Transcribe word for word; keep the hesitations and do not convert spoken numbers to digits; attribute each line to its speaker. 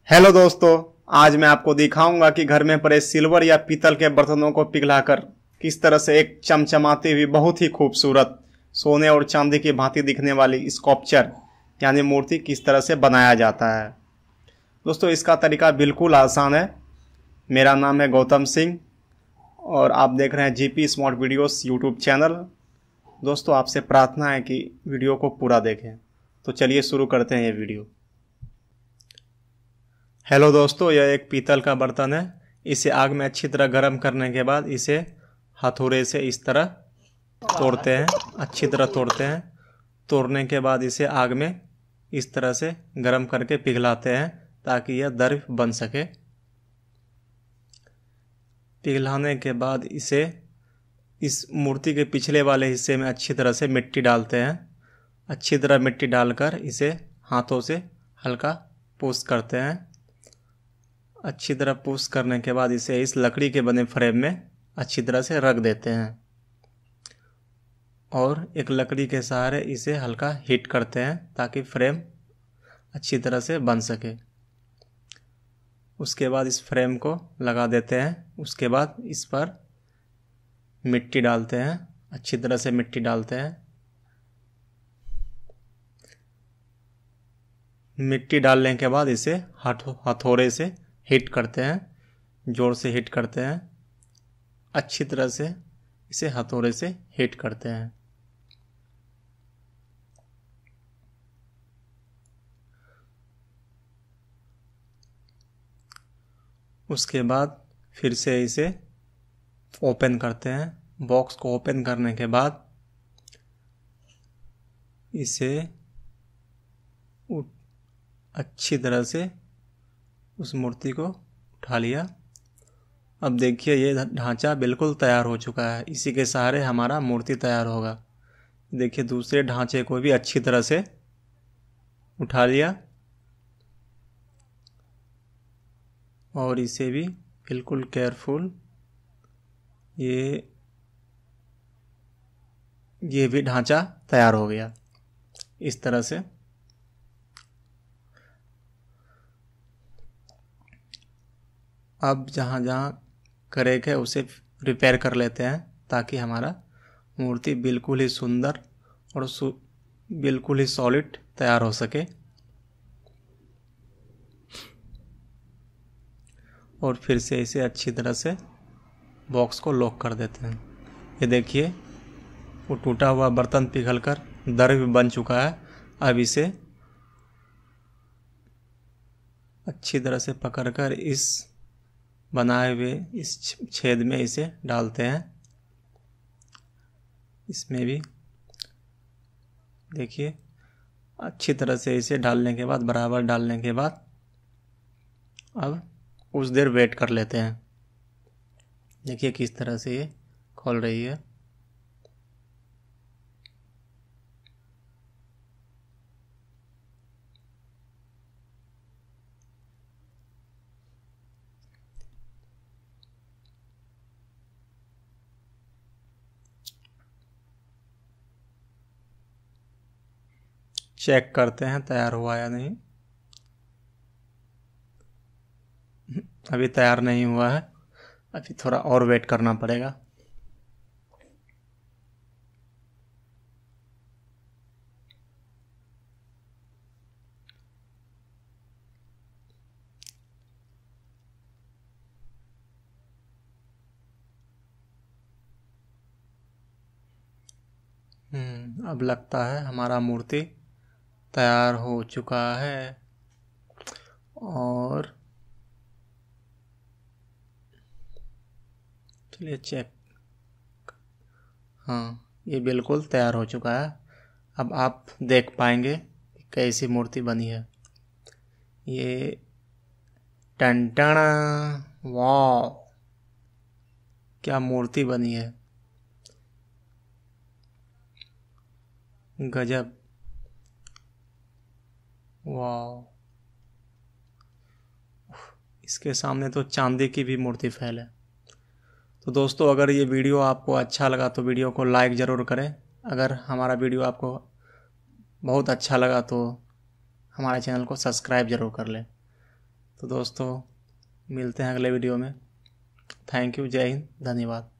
Speaker 1: Hello दोस्तों, आज मैं आपको दिखाऊंगा कि घर में पड़े सिल्वर या पीतल के बर्तनों को पिघलाकर किस तरह से एक चमचमाती हुई बहुत ही खूबसूरत सोने और चांदी की भांति दिखने वाली स्कल्पचर यानी मूर्ति किस तरह से बनाया जाता है। दोस्तों, इसका तरीका बिल्कुल आसान है। मेरा नाम है गौतम सिंह और आप देख रहे हैं GP smart videos YouTube channel. दोस्तों, आपसे प्रार्थना है कि वीडियो को पूरा देखें। तो चलिए शुरू करते हैं ये वीडियो। हेलो दोस्तों, यह एक पीतल का बर्तन है। इसे आग में अच्छी तरह गर्म करने के बाद इसे हथौड़े से इस तरह तोड़ते हैं, अच्छी तरह तोड़ते हैं। तोड़ने के बाद इसे आग में इस तरह से गर्म करके पिघलाते हैं ताकि यह द्रव्य बन सके। पिघलाने के बाद इसे इस मूर्ति के पिछले वाले हिस्से में अच्छी तरह से मिट्टी डालते हैं। अच्छी तरह मिट्टी डालकर इसे हाथों से हल्का पुश करते हैं। अच्छी तरह पुश करने के बाद इसे इस लकड़ी के बने फ्रेम में अच्छी तरह से रख देते हैं और एक लकड़ी के सहारे इसे हल्का हीट करते हैं ताकि फ्रेम अच्छी तरह से बन सके। उसके बाद इस फ्रेम को लगा देते हैं। उसके बाद इस पर मिट्टी डालते हैं, अच्छी तरह से मिट्टी डालते हैं। मिट्टी डालने के बाद इसे हथौड़े से हीट करते हैं, जोर से हीट करते हैं। अच्छी तरह से इसे हथौड़े से हीट करते हैं। उसके बाद फिर से इसे ओपन करते हैं। बॉक्स को ओपन करने के बाद इसे अच्छी तरह से उस मूर्ति को उठा लिया। अब देखिए, ये ढांचा बिल्कुल तैयार हो चुका है। इसी के सहारे हमारा मूर्ति तैयार होगा। देखिए, दूसरे ढांचे को भी अच्छी तरह से उठा लिया और इसे भी बिल्कुल केयरफुल ये ये भी ढांचा तैयार हो गया इस तरह से। अब जहाँ जहाँ क्रैक है उसे रिपेयर कर लेते हैं ताकि हमारा मूर्ति बिल्कुल ही सुंदर और बिल्कुल ही सॉलिड तैयार हो सके। और फिर से इसे अच्छी तरह से बॉक्स को लॉक कर देते हैं। ये देखिए, वो टूटा हुआ बर्तन पिघलकर द्रव्य बन चुका है। अब इसे अच्छी तरह से पकड़कर इस बनाए हुए इस छेद में इसे डालते हैं। इसमें भी देखिए, अच्छी तरह से इसे डालने के बाद बराबर डालने के बाद अब कुछ देर वेट कर लेते हैं। देखिए किस तरह से ये खोल रही है। चेक करते हैं तैयार हुआ या नहीं। अभी तैयार नहीं हुआ है, अभी थोड़ा और वेट करना पड़ेगा। हम्म अब लगता है हमारा मूर्ति तैयार हो चुका है। और चलिए चेक। हाँ, ये बिल्कुल तैयार हो चुका है। अब आप देख पाएंगे कैसी मूर्ति बनी है। ये टंटना, वाह, क्या मूर्ति बनी है, गजब, वाह। इसके सामने तो चांदी की भी मूर्ति फैल है। तो दोस्तों, अगर ये वीडियो आपको अच्छा लगा तो वीडियो को लाइक ज़रूर करें। अगर हमारा वीडियो आपको बहुत अच्छा लगा तो हमारे चैनल को सब्सक्राइब ज़रूर कर लें। तो दोस्तों मिलते हैं अगले वीडियो में। थैंक यू, जय हिंद, धन्यवाद।